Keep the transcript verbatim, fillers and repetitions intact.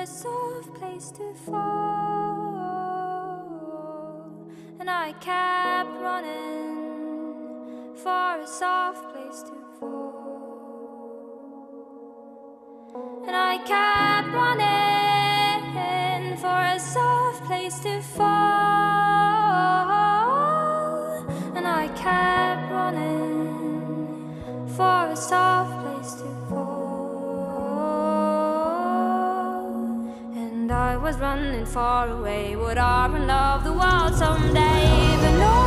a soft place to fall, and I kept running for a soft place to fall, and I kept running for a soft place to fall, and I kept running for a soft place to fall, and I was running far away. Would I run love the world someday? But no.